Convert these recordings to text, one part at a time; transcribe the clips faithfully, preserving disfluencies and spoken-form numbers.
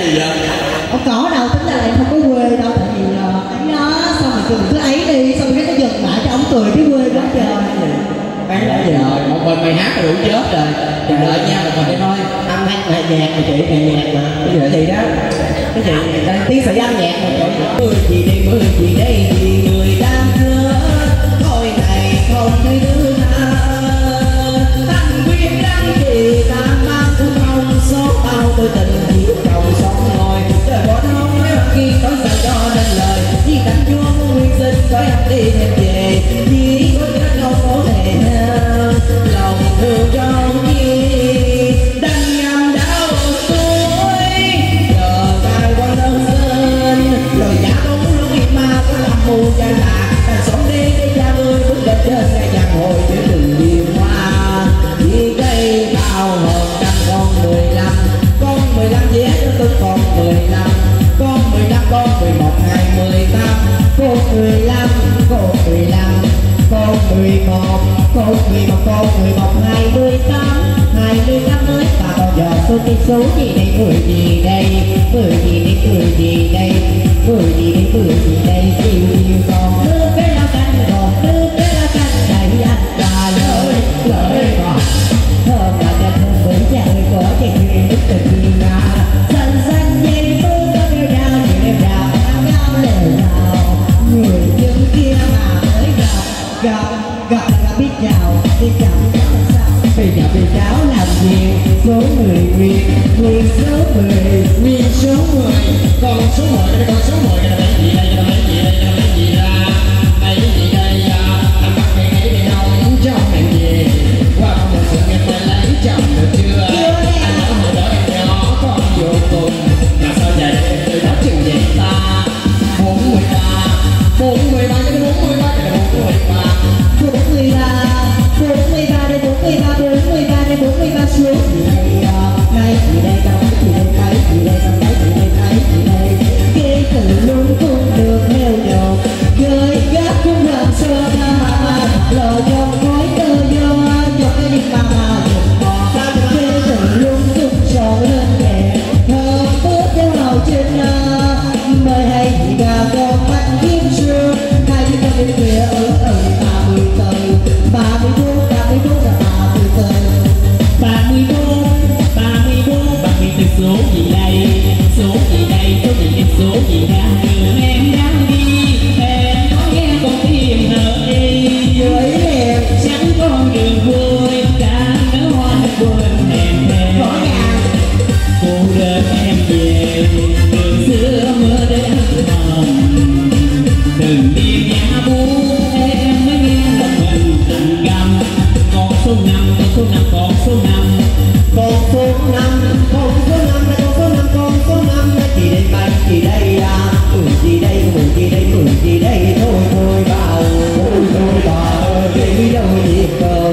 gì vậy? Không có đâu, tính ra là em không có quê đâu, tại vì uh, ấy đó, xong rồi mình cứ ấy đi, xong rồi cái nó dừng lại cho ông cười cái quê quá trời. Ấy là gì rồi, một mình mày hát là đủ chết rồi. Đừng đợi nha, một mình đây thôi. Âm thanh là nhạc mà chị, là nhạc mà. Cái gì đó, cái gì, tiến sĩ âm nhạc mà chị. Mưa gì đây, mưa gì đây, vì người đang nhớ. Thôi này không thấy đứa nào. Thanh quyết đăng gì ta mang cũng không số tao tôi tình chỉ cầu sống ngồi. Trời bỏ không mấy bạn kia nói sao cho nên lời. Chỉ đánh chúa nguyên sinh phải đi thêm về. Chỉ có cách không có thể lòng thương trong kia đang nhằm đau tôi giờ tai qua lớn sơn lời giả bóng lúc im ma có làm mù cha lạc ta sống đi để cha ơi bước lên trên ngày giang hồi để đừng điên hoa vì đây bao hợp trăm con mười lăm con mười lăm vé tôi còn mười lăm con mười lăm con mười một hai mười tám cô mười lăm cô mười lăm cô mười một cô mười một cô mười một hai mươi tám hai mươi tám mới và bao giờ tôi cái số gì đây mười gì đây mười gì đây mười gì đây mười gì đây mười gì đây siêu siêu còn đưa cái lá canh còn đưa cái lá canh đầy anh và lời lời còn thơm là cho thơm với trời có cái gì nước tình gì mà xanh xanh dây mưa có đeo đào chỉ đeo đào áo áo lều nào người dân kia mà mới gặp gặp gặp là biết chào biết chào biết chào sao bây giờ bị cháu làm gì số mười nguyên nguyên số mười nguyên số mười Con số mười đây, con số mười đây là cái gì đây, là cái gì đây, là cái gì ra? Đây cái gì đây? Anh bắt cái nghĩ thì nóng trong ngành gì? Qua một sự nghiệp mới lấy chồng được chưa? Anh nói hồi đó em nhỏ con vô cùng mà sao vậy? Từ đó chừng vậy ta bốn mươi ba bốn mươi ba cái bốn mươi ba cái bốn mươi ba bốn mươi ba bốn mươi ba đây bốn mươi ba bốn mươi ba đây bốn mươi ba xuống gì đây đây gì đây đâu gì đây thấy gì đây không thấy gì đây thấy gì đây cái từ luôn cũng được theo đầu gửi gác cũng làm sơ ba lò trong khói tơ do cho cái đi mà mà cái từ luôn cũng tròn lên nhẹ thơm bước theo hào trên mời hay gì cả con mắt kiếm sương hai đứa con bên kia ở ở ba mươi từ ba mươi bốn ba mươi bốn là ba mươi từ ba mươi bốn ba mươi bốn ba mươi từ số gì đây số gì đây số gì đây số gì đây em đang đi em có nghe con tim nở đi dưới em chẳng con đường vui đã nở hoa quên em em có nhà cô đơn em về đường xưa mưa đến hồng đừng đi nhà bố em mới nghe lòng mình tình căm con số năm con số năm con số năm con số năm con số năm là con số năm con số năm là gì đây bánh gì đây à mười gì đây mười gì đây mười gì đây thôi thôi vào thôi thôi vào gây đôi nhịp cầu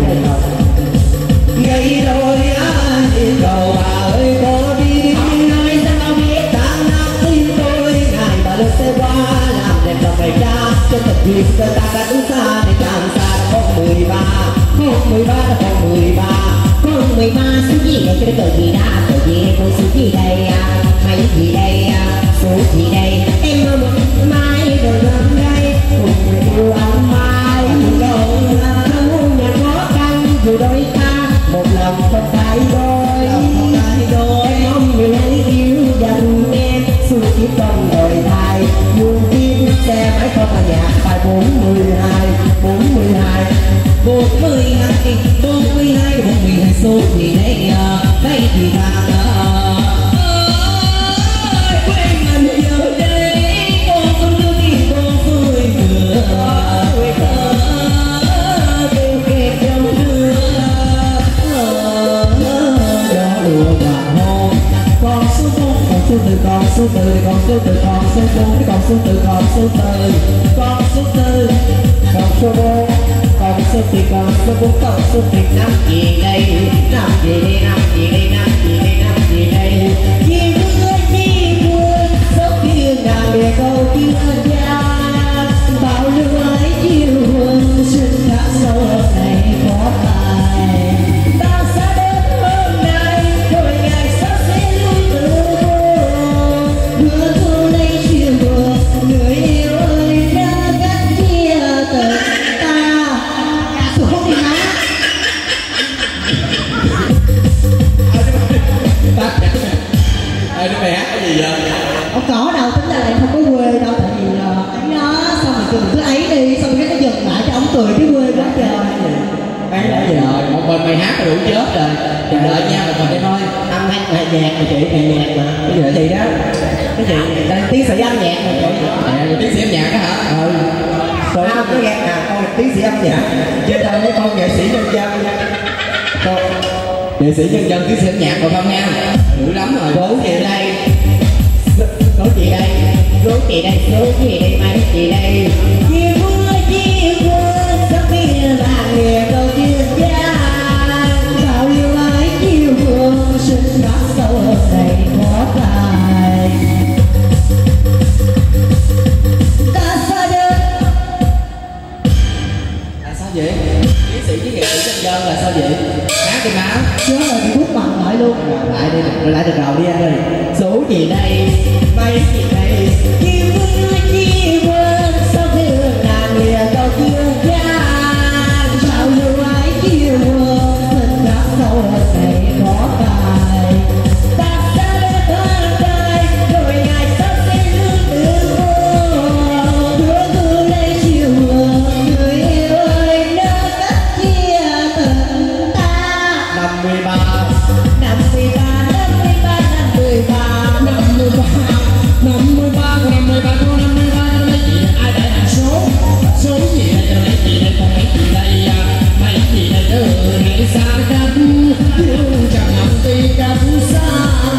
gây đôi nhịp cầu bà ơi có đi nói sao biết tháng năm tim tôi ngày bà được xe qua làm đẹp lòng ngày cha cho thật dịp ta đã đứng xa để càng xa con mười ba con mười ba là con mười ba con mười ba số gì đây cái cờ gì đã cờ gì đây con số gì đây à mấy gì đây à số gì đây em mơ một mai rồi gần đây cùng người yêu anh mai đâu là đâu nhà khó khăn dù đôi ta một lòng không phải đôi không phải đôi mong người ấy yêu dành em suốt kiếp con đời thai muôn tim xe máy con là nhạc bài bốn mươi hai bốn mươi hai bốn mươi hai bốn mươi hai bốn mươi hai số gì đây à đây thì ta ơi quên mình giờ đây con không đưa đi con vui nữa quên thơ kêu kêu trong mưa gió đùa và hôn con số bốn con số từ con số từ con số từ con số bốn con số từ con số từ con số tư con số bốn con số thì con số bốn con số thì năm gì đây năm gì đây năm gì đây năm gì đây năm gì đây chi mưa chi mưa số kia nào để câu kia ra bao lưu ấy chiều hương xin đã sâu này có tài ta sẽ đến hôm nay rồi ngày sau sẽ luôn từ vui mày hát là đủ chết rồi. Đừng đợi nha, mày còn đây thôi. Âm hát là nhạc mà chị, thì nhạc mà. Cái gì thì đó. Cái gì? Đây tiến sĩ âm nhạc mà chị. À, tiến sĩ âm nhạc đó hả? Ừ. Rồi không có nghe à, con là tiến sĩ âm nhạc. Chứ đâu mấy con nghệ sĩ nhân dân. Con nghệ sĩ nhân dân, tiến sĩ âm nhạc còn không nha. Đủ lắm rồi. Số chị đây. Số chị đây. Số chị đây, số chị đây, mấy chị đây. Chia mưa, chia mưa, sắp biết là nghề đầu tiên cha. Bao nhiêu ai chiều mưa, sinh bắt sâu đầy khó tài. Ta xa đơn. Là sao vậy? Tiến sĩ với nghệ sĩ nhân dân là sao vậy? Hát đi máu. Chớ là bị bút bằng lại luôn. Lại đi, lại được đầu đi anh ơi. Số gì đây, mấy gì đây. Chiều mưa, chiều mưa, sao thương nàng lìa đầu tiên cha. Sao yêu ai chiều mưa, sinh ra sâu đầy khó tài. Ta xa lên thân trai, rồi ngày sắp sẽ lương tự mưa. Đưa cứ lấy chiều mưa, người yêu ơi nơi cách chia từng ta. Năm mươi ba. Năm mươi ba, năm mươi ba, năm mươi ba, Năm mươi ba. Năm mươi ba, năm mươi ba, năm mươi ba. Mấy chị ai để làm số? Số gì đây? Mấy chị đây, còn mấy chị đây à? Mấy chị đây từ ngày xa cách, yêu chẳng nằm tuy cách xa.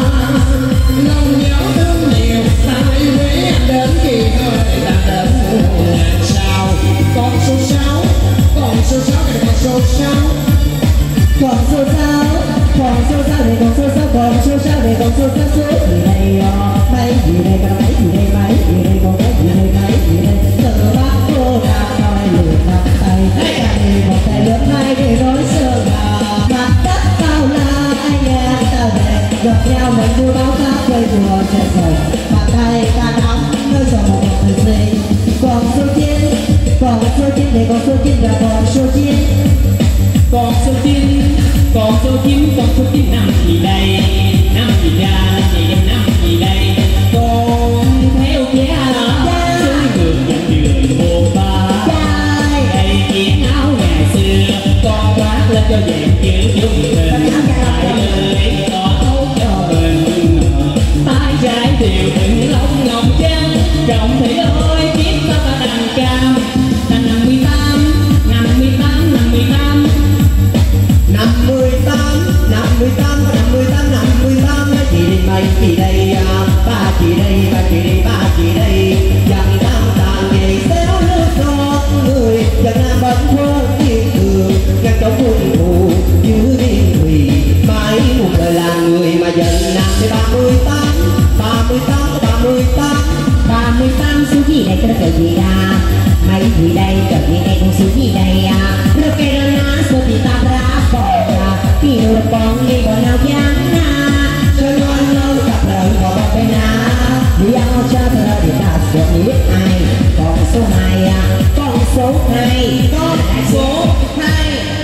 Lòng nhớ thương nhiều, tại vì anh đến kỳ hơi ta đến ngàn sao. Con số sáu, con số sáu, cái con số sáu. còn số sáu, còn số sáu này, còn số sáu, còn số sáu này, còn số sáu, số gì đây, mấy gì đây, còn mấy gì đây, mấy gì đây, còn mấy gì đây, mấy gì đây. Từ bác cô ra coi lượt mặt tay, cả đi một tay lượt hai để rối sơ gà. Mặt đất bao la, anh em ta về, gặp nhau mình đưa báo khác quay đùa trẻ sầu. Mặt tay ta nóng, nơi giờ một một từ gì. Còn số chín, còn số chín này, còn số chín là còn số chín. Con số chín, con số chín, con số chín năm gì đây? Năm gì ra, thì năm gì đây? Con theo cha, dưới đường dặn đường một ba. Đây chiếc áo ngày xưa, con khoác lên cho vẹn chữ dung hình. Tại nơi có thấu cho mình, tay trái đều đựng lông ngọc trắng. Trọng thì ơi, chiếc ta ta đằng cao. Năm năm mươi tám, năm mươi tám, năm mươi tám. Năm mươi tám, năm mươi tám, năm mươi tám, năm mươi tám. Mấy chị đi, mấy chị đây, ba chị đây, ba chị đây, ba chị đây. Dặn tam tàn về xéo nước con người, dặn nam bấn thơ thiên đường. Ngăn chống quân thù như điên thùy, mãi một đời là người mà dần nam thì ba mươi tám, ba mươi tám, ba mươi tám. Ba mươi tám số gì đây, cái đó gì ra? Mấy gì đây, cái gì đây, con số gì đây à? Lo che non ha, so ti ta ra porta, fino lo poni con la piana, se non lo saprò il po' pena, vediamo già però di tasso di ai, con số hai à, con số hai, con số hai.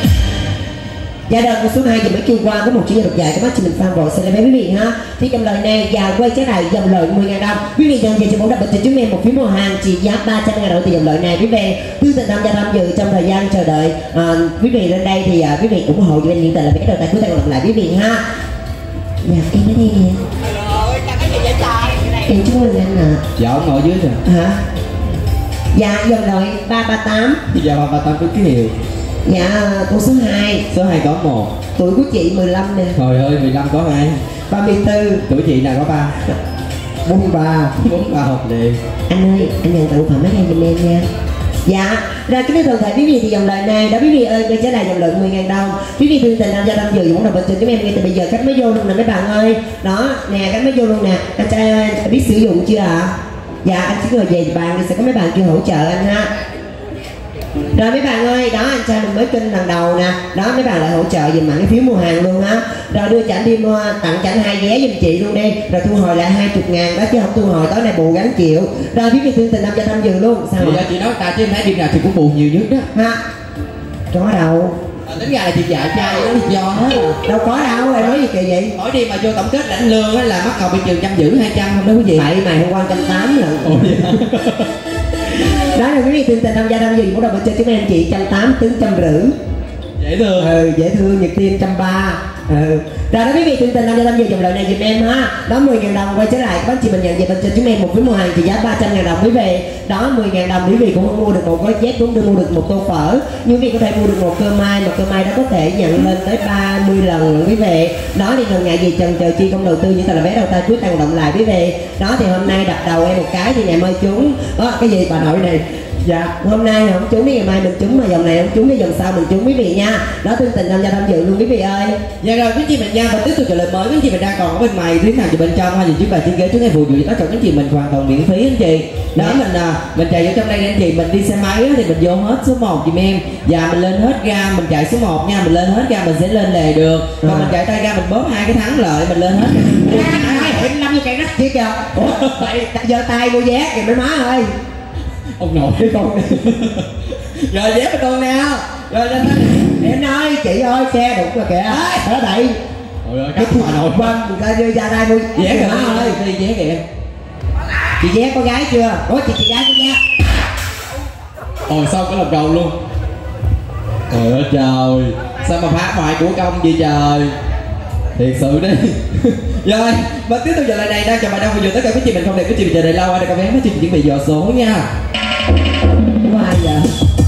Dạ rồi, con số hai thì mới kêu qua có một chữ độc dài, các bác chị mình fan rồi, xin lỗi quý vị ha. Thì trong lời này và quay trở lại dòng lời mười ngàn đồng. Quý vị dần về cho bốn đặc biệt cho chúng em một phiếu mua hàng trị giá ba trăm ngàn đồng từ dòng lời này. Quý vị tư tình tham gia tham dự trong thời gian chờ đợi. À, quý vị lên đây thì à, quý vị ủng hộ cho bên hiện tại là cái đầu tay cuối tay còn lại quý vị ha. Dạ em ở đây nè. Rồi, chào cái gì vậy trời? Em chú ơn anh ạ. Dạ ông ngồi dưới rồi. Hả? Dạ dòng lời ba ba tám. Dạ ba ba tám có ký hiệu. Dạ con số hai. Số hai có một. Tuổi của chị mười lăm nè. Trời ơi, mười lăm có hai. ba mươi tư. Tuổi chị nào có ba. bốn mươi ba. bốn mươi ba hợp lệ. Anh ơi, anh nhận tặng phẩm mấy đây giùm em nha. Dạ, ra cái toàn thể quý vị thì dòng lời này đó quý vị ơi, quay trở lại dòng lời mười ngàn đồng. Quý vị thương tình tham gia tham dự cũng đồng bình cho chúng em ngay từ bây giờ cách mới vô luôn nè mấy bạn ơi. Đó, nè cách mới vô luôn nè. Anh trai ơi, biết sử dụng chưa ạ? À? Dạ, anh chỉ ngồi về bạn thì sẽ có mấy bạn kia hỗ trợ anh ha. Rồi mấy bạn ơi, đó anh trai mình mới kinh lần đầu nè. Đó mấy bạn lại hỗ trợ dùm mạnh cái phiếu mua hàng luôn á. Rồi đưa chảnh đi mua, tặng chảnh hai vé giùm chị luôn đi. Rồi thu hồi lại hai mươi ngàn đó chứ không thu hồi tối nay bù gánh chịu. Rồi quý vị thương tình tham gia tham dự luôn. Sao vậy? Chị nói ta chứ em thấy đêm nào thì cũng bù nhiều nhất đó. Ha. Có đâu. À, tính ra là chị dạy trai đó lý do hết. Đâu có đâu, em nói gì kỳ vậy? Mỗi đi mà vô tổng kết lãnh lương á là mắc cầu bị trừ trăm giữ hai trăm không đó quý vị. Vậy mày hôm qua trăm tám lần. Ồ vậy hả? Đó là quý vị thương tình tham gia tham dự cũng đồng bên chơi chúng em chị trăm tám tính trăm rưỡi. Dễ thương. Ừ, dễ thương, Nhật Tiên trăm ba. Ừ. Rồi đó quý vị, chương trình năm trăm dùm lời này dùm em ha. Đó mười ngàn đồng quay trở lại các anh chị mình nhận về bên trên chúng em một phiếu mua hàng trị giá ba trăm ngàn đồng quý vị. Đó mười ngàn đồng quý vị cũng không mua được một gói dép, cũng được mua được một tô phở. Nhưng quý vị có thể mua được một cơ mai, mà cơ mai đó có thể nhận lên tới ba mươi lần quý vị. Đó thì đừng ngại gì chần chờ chi không đầu tư, những tờ là vé đầu tay cuối tăng động lại quý vị. Đó thì hôm nay đập đầu em một cái thì ngày mai trúng. Đó cái gì bà nội này. Dạ, hôm nay không trúng, ngày mai mình trúng, mà dòng này không trúng, cái dòng sau mình trúng quý vị nha. Đó, tương tình tham gia tham dự luôn quý vị ơi. Dạ rồi quý chị mình nha, và tiếp tục trả lời mới quý chị mình đang còn ở bên ngoài tuyến nào từ bên trong hay gì chiếc bài chiếc ghế chúng em phục vụ tất cả các chị mình hoàn toàn miễn phí anh chị. Đó Dạ. mình à, mình chạy vô trong đây anh chị, mình đi xe máy á, thì mình vô hết số một chị em. Và mình lên hết ga, mình chạy số một nha, mình lên hết ga mình sẽ lên lề được. Còn À. mình chạy tay ga mình bóp hai cái thắng lợi, mình lên hết. Em năm vô cây rắc chứ kìa. Ủa, vậy giơ tay mua vé kìa mấy má ơi. Ông nội cái con Rồi dép của con nè. Rồi lên hết. Em nói chị ơi, xe đụng rồi kìa. Ở đây. Trời ơi, cắt bà nội. Vâng, người ta đưa ra đây mua Vé kìa má ơi. đi vé kìa. Chị vé có gái chưa? Ủa chị chị gái có vé. Ôi sao có làm cầu luôn. Trời ơi trời. Sao mà phá hoại của công vậy trời. Thiệt sự đi. Rồi, và tiếp tục giờ lại này đang chào bài đang phục vụ tất cả quý chị mình không để quý chị mình chờ đợi lâu, ai đã có vé mấy chị mình chuẩn bị dò số nha. Có ai vậy?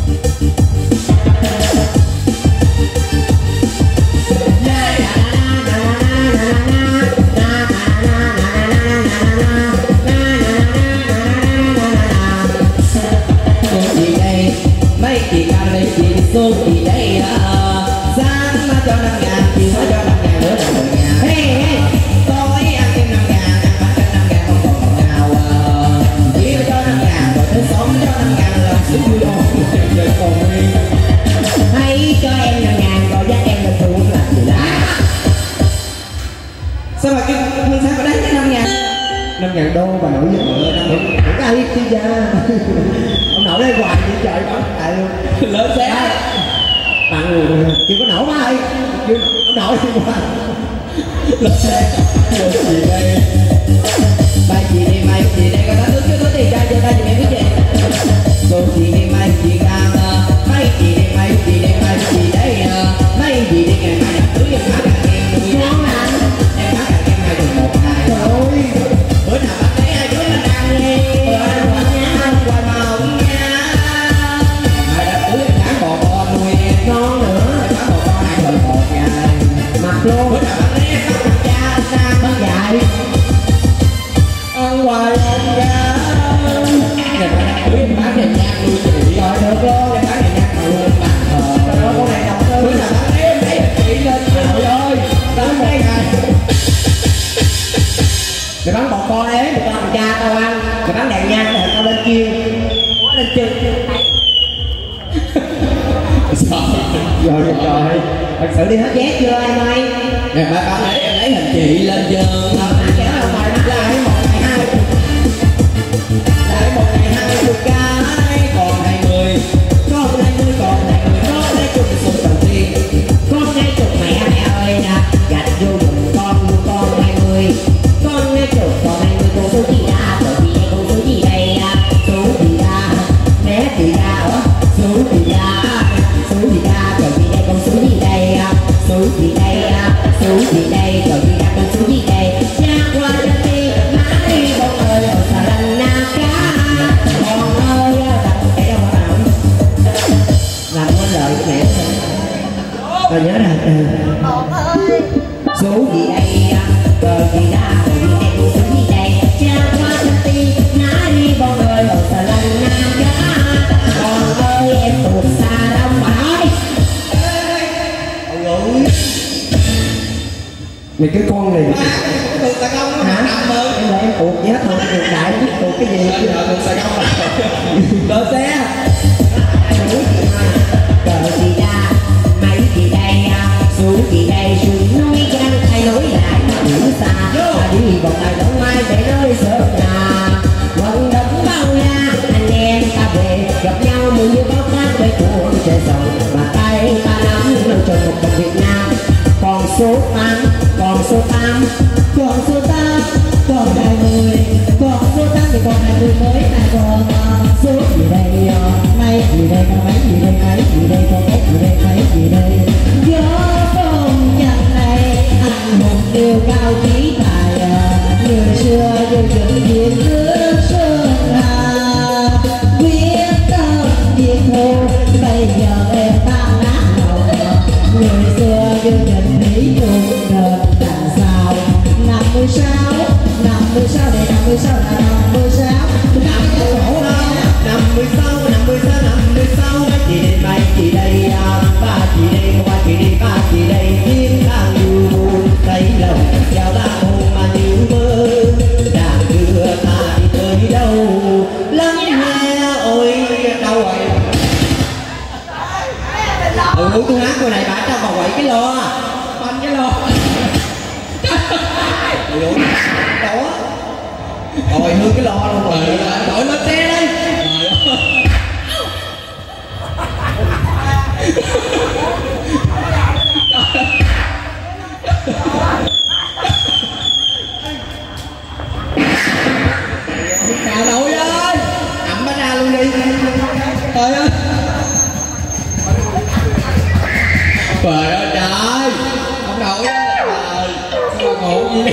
Gì đây? Mấy chị ca đây chị số gì đây à? Sáng mà cho năm ngàn, chiều mà cho năm ngàn nữa là mười ngàn. Hey, hey. Tối ăn thêm năm ngàn, ăn bánh canh năm ngàn không còn đồng nào à. Chiều cho năm ngàn, rồi tới sống cho năm ngàn là sức vui ồn. Trời còn nguyên. Hãy cho em năm ngàn rồi dắt em lên tôi làm gì đó. Sao mà cái Hương Sáng có đáng cái năm ngàn? Năm ngàn đô bà nội với mượn năm ngàn. Đừng có ai chi ra. Ông nội đây hoài vậy trời bắn tại luôn. Lớn xe. Bạn người chưa có nổ má ơi. Chưa có nổi đi qua. Lớn xe. Gì đây? Bài chị đi mai chị đây có đánh nước chứ có tiền ra cho ta chị em quý chị. Cô chị đi mai chị càng mấy chị đi mai chị đi mai chị đây mấy chị đi ngày mai nhập cưới em má càng em nuôi Ngon anh. em má càng em hai tuần một ngày. Trời ơi. Bữa nào bắt thấy ai đứa nó đang đi qua qua màu nha. Mai đã cưới em tháng bò bò nuôi em Ngon nữa. em tháng bò bò hai tuần một ngày. Mặt luôn. Bữa nào bắt thấy em bắt cha sang Bắt dạy. ăn hoài ăn ra. Ngày mai đã cưới em bán này nhang nuôi chị. Rồi được luôn. Em bán này nhang mà luôn mặt thờ. Trời ơi, con này đầu tư. Bữa nào bắt thấy em thấy chị lên trời ơi. Đến đây này. Mày bắn bọt con đấy, mày con cha tao ăn. Mày bắn đèn nhang thì tao lên chiên. Quá lên chân. Sao? Rồi rồi trời. Thật sự đi hết vé chưa em ơi? Ngày mai bán lấy em lấy hình chị lên giường. Kéo ra ngoài mắt lại một ngày hai. Lại một ngày hai mươi cái còn hai mươi. Con hai mươi còn hai mươi. Có lấy chục số đầu tiên. Con hai chục mẹ mẹ ơi đã gạch vô dùng con luôn con hai mươi. Con hai chục còn hai mươi con số gì ra? Số gì đây con số gì đây? Số gì ra? Mẹ gì ra hả? Số gì ra? Số gì ra? Rồi gì đây con số gì đây? Số gì đây? Số gì đây? Rồi gì ra con số gì đây? Nha qua ra đi, má đi con ơi, ở xà lanh na cá. Con ơi, đặt cái đâu mà làm? Làm quên lợi của mẹ thôi. Rồi nhớ ra ừ. Số gì đây? Rồi gì ra? Rồi gì đây? Con số gì đây? Cha qua ra đi, má đi con ơi, ở xà lanh na cá. Con ơi, em tuột xa đông mà nói. Mày cái con này Tụi Sài Gòn nó hả? nằm hơn. Em là em tuột vậy hết rồi, tuột đại biết tuột cái gì. Bây giờ tụi Sài Gòn là đỡ xe. Số gì mai? Cờ gì ra? Mấy gì đây? Số gì đây? Sườn núi trăng thay nối lại biển xa. Ta đi vòng lại đông mai để nơi sớm nhà. Vận động bao la, anh em ta về gặp nhau mừng như bao cát với cuộn trời rồng. Và tay ta nắm nâng tròn một đồng Việt Nam. Còn số tám, còn số tám, còn số tám, còn hai mươi, còn số tám thì còn hai mươi mới là còn số gì đây? Mấy gì gì đây có mấy gì đây mấy gì đây có mấy gì đây mấy gì đây gió phong nhận này anh hùng yêu cao trí tài người xưa yêu chuẩn diện nước sơn hà quyết tâm diệt thù bây giờ em tan nát hậu người xưa yêu nhận lý chung đợt đằng sau năm mươi sáu năm mươi sáu đây năm mươi sáu là năm mươi sáu năm mươi sáu năm mươi sáu năm mươi sáu năm mươi sáu mấy chị đây mấy chị đây ba chị đây ba chị đây ba chị đây tiếng đang du thấy lòng chào ta hồn mà như mơ đang đưa ta đi tới đâu lắng nghe ôi đâu rồi ừ tôi hát cô này bà cho bà quậy cái lo quanh cái lo ừ đó rồi hư cái lo luôn rồi đội lên xe đi cà đội ơi ẩm bánh ra luôn đi trời ơi trời ơi trời ông đội trời sao mà ngủ gì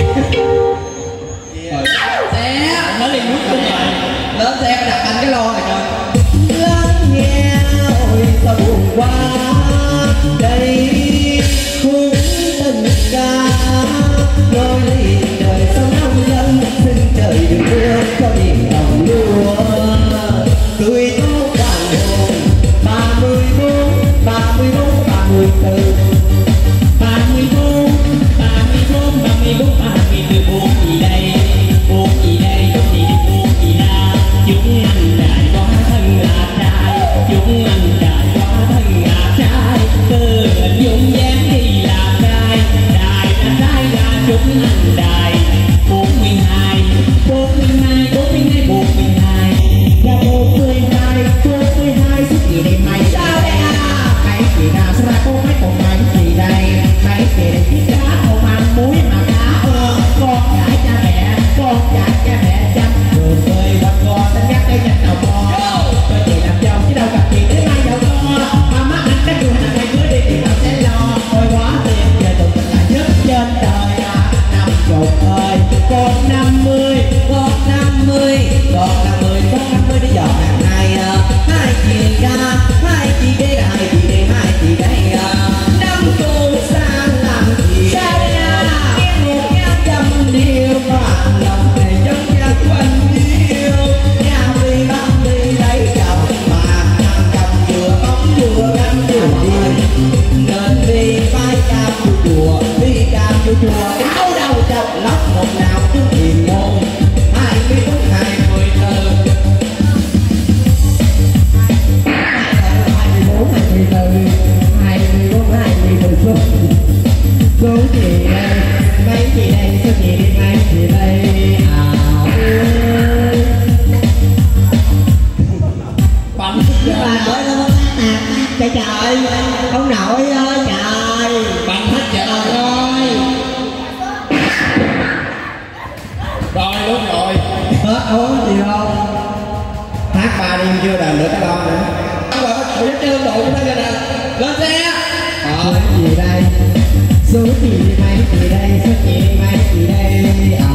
xe nó đi nước luôn rồi lên xe phải đặt anh cái lo này trời lắng nghe ôi sao buồn quá đây khung tình ca nối liền đời sống nông dân xin trời đừng mưa cho điện đồng lúa cười tốt hoàng hồn ba mươi bốn ba mươi bốn ba mươi tư ba mươi bốn ba mươi bốn ba mươi bốn ba mươi tư bốn gì đây bốn gì đây bốn gì đây bốn gì na chúng anh đại quá thân là trai chúng anh đại quá thân là trai từ dung dáng đi là trai đại là trai là chúng anh đại bốn mươi hai bốn mươi hai bốn mươi hai bốn mươi hai và bốn mươi hai bốn mươi hai sức gì đây mày sao đây à mày gì nào sao ra có mấy con mày gì đây mày gì đây chiếc cá không ăn muối mà cá ơ con gái cha mẹ con gái cha mẹ chăm đường cười và con ta nhắc cái nhặt đầu con cho chị làm chồng chứ đâu gặp chị đến mai giàu con mà má anh đã đưa thằng này cưới đi thì tao sẽ lo thôi quá tiền giờ tụi mình là nhất trên đời à năm chục ơi con năm mươi con năm mươi con năm mươi con năm mươi đi dọn hàng này hai chị ra hai chị đây là hai chị đây hai chị đây năm cô sang làm gì sao đây à nghe một nghe trăm điều mà lòng này giống như quanh yêu nhà đi bắt đi lấy chồng mà thằng chồng vừa bóng vừa gắn vừa điên nên đi phải cam vô chùa đi cam vô chùa cáo đầu chọc lóc một nào trước hiền môn hai mươi bốn hai mươi tư hai mươi bốn hai mươi tư hai mươi bốn hai mươi tư số số gì đây mấy gì đây số gì đi mấy gì đây à ơi bấm bà nói nó trời trời ông nội ơi trời bấm hết trời ơi rồi đúng rồi hết uống gì không hát ba đêm chưa đền được cái lo nữa ông gọi nó chịu chơi đội chúng ta kìa nè lên xe ờ gì đây số gì mấy gì đây số gì mấy gì đây à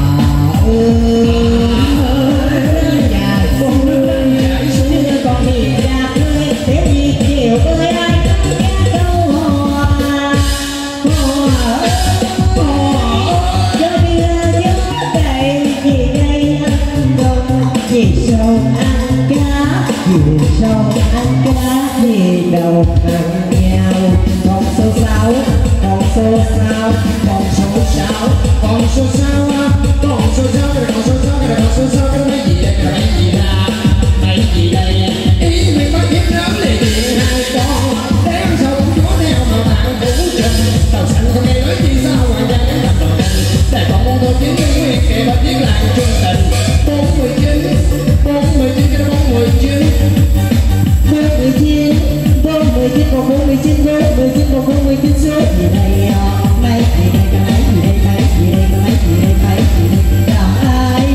ơi nhà con ơi xưa con đi ra ơi thế gì chiều ơi ai nghe câu hò hò hò cho đưa nhớ đây gì đây anh đông gì sâu ăn cá gì sâu ăn cá gì đầu ăn nhau con số sáu con số sáu con số sáu con số sáu con số sáu con số sáu con số sáu cái mấy gì đây cái mấy gì ra mấy gì đây ý mình bắt biết lớn liền hai con đếm sao cũng chúa theo mà bạn cũng chừng tàu xanh không nghe nói chi sao hoàng gia cái tập đầu tình để còn môn thôi chiến cái nguyên kề bắt chiến làng trung tình bốn mươi chín bốn mươi chín cái bốn mươi chín bốn mươi chín bốn mươi chín còn bốn mươi chín bốn mươi chín còn bốn mươi chín số gì đây mấy gì đây mấy gì đây mấy gì đây mấy gì đây mấy gì đây ai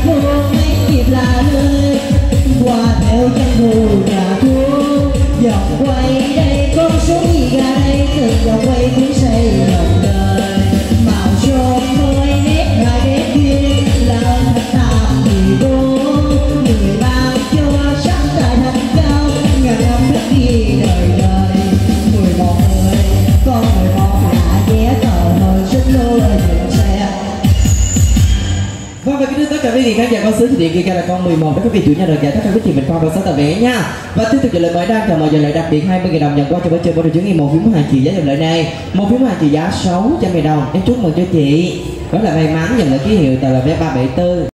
thưa tất cả quý vị khán giả con số điện kia là con mười một đó quý vị chủ nhà được giải tất cả quý vị mình con vào sáu tờ vé nha. Và tiếp tục trả lời mới đang chào mời giờ lại đặc biệt hai mươi nghìn đồng nhận qua cho bữa chơi bữa được chuyến một phiếu hàng trị giá dòng lợi này một phiếu hàng trị giá sáu trăm nghìn đồng. Em chúc mừng cho chị đó là may mắn nhận được ký hiệu tờ là vé ba bảy tư.